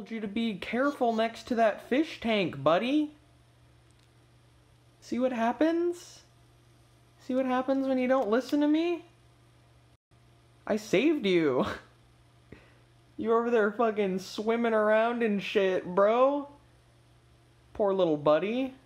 told you to be careful next to that fish tank, buddy. See what happens? See what happens when you don't listen to me? I saved you. You over there fucking swimming around and shit, bro. Poor little buddy.